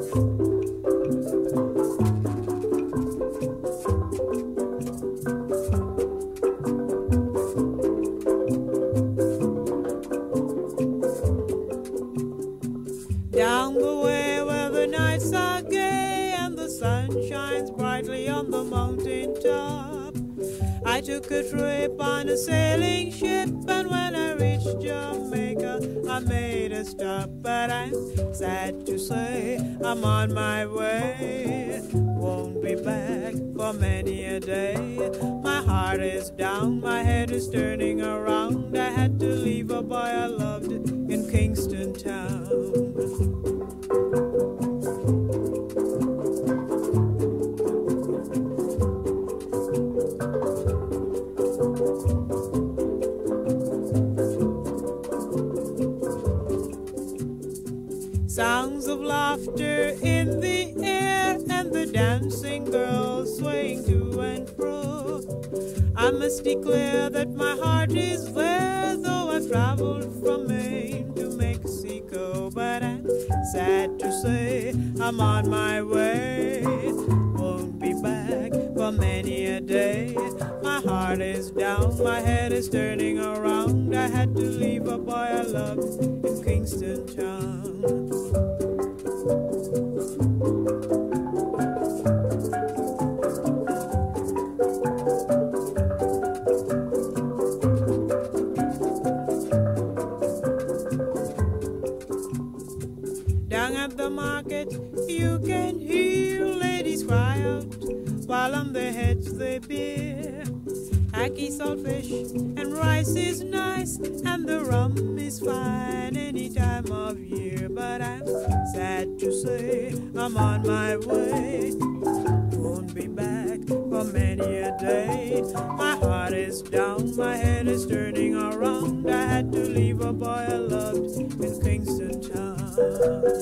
Down the way where the nights are gay and the sun shines brightly on the mountain top, I took a trip on a sailing ship, and when I reached Jamaica, I made a stop. But I'm sad to say I'm on my way, won't be back for many a day. My heart is down, my head is turning around. I had to leave a boy I loved in Kingston Town. Sounds of laughter in the air and the dancing girls swaying to and fro. I must declare that my heart is there, though I've traveled from Maine to Mexico. But I'm sad to say I'm on my way, won't be back for many a day. My heart is down, my head is turning around. I had to leave a boy I loved in Kingston Town. Down at the market you can hear ladies cry out while on their heads they bear. Ackee saltfish and rice is nice, and the rum is fine any time of year. But I'm sad to say I'm on my way, won't be back for many a day. My heart is down, my head is turning around. I had to leave a boy I loved in Kingston Town.